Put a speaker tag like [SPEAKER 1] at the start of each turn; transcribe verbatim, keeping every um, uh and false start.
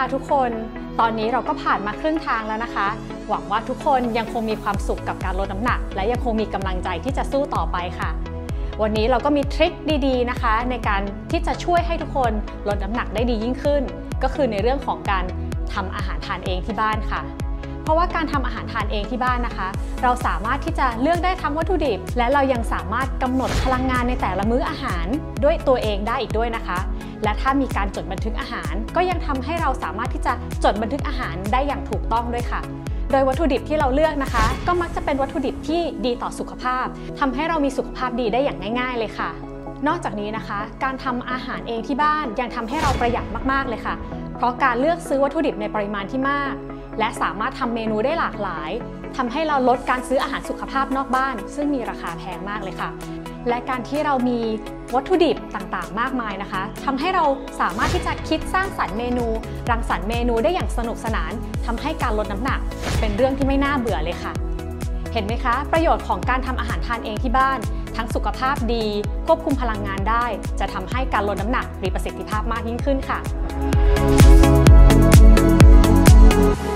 [SPEAKER 1] ทุกคนตอนนี้เราก็ผ่านมาครึ่งทางแล้วนะคะหวังว่าทุกคนยังคงมีความสุขกับการลดน้ำหนักและยังคงมีกำลังใจที่จะสู้ต่อไปค่ะวันนี้เราก็มีทริคดีๆนะคะในการที่จะช่วยให้ทุกคนลดน้ำหนักได้ดียิ่งขึ้นก็คือในเรื่องของการทำอาหารทานเองที่บ้านค่ะเพราะว่าการทำอาหารทานเองที่บ้านนะคะเราสามารถที่จะเลือกได้ทั้งวัตถุดิบและเรายังสามารถกำหนดพลังงานในแต่ละมื้ออาหารด้วยตัวเองได้อีกด้วยนะคะและถ้ามีการจดบันทึกอาหารก็ยังทำให้เราสามารถที่จะจดบันทึกอาหารได้อย่างถูกต้องด้วยค่ะโดยวัตถุดิบที่เราเลือกนะคะก็มักจะเป็นวัตถุดิบที่ดีต่อสุขภาพทำให้เรามีสุขภาพดีได้อย่างง่ายๆเลยค่ะนอกจากนี้นะคะการทำอาหารเองที่บ้านยังทำให้เราประหยัดมากๆเลยค่ะเพราะการเลือกซื้อวัตถุดิบในปริมาณที่มากและสามารถทำเมนูได้หลากหลายทำให้เราลดการซื้ออาหารสุขภาพนอกบ้านซึ่งมีราคาแพงมากเลยค่ะและการที่เรามีวัตถุดิบต่างๆมากมายนะคะทำให้เราสามารถที่จะคิดสร้างสรรค์เมนูรังสรรค์เมนูได้อย่างสนุกสนานทำให้การลดน้ำหนักเป็นเรื่องที่ไม่น่าเบื่อเลยค่ะเห็นไหมคะประโยชน์ของการทำอาหารทานเองที่บ้านทั้งสุขภาพดีควบคุมพลังงานได้จะทำให้การลดน้ำหนักมีประสิทธิภาพมากยิ่งขึ้นค่ะ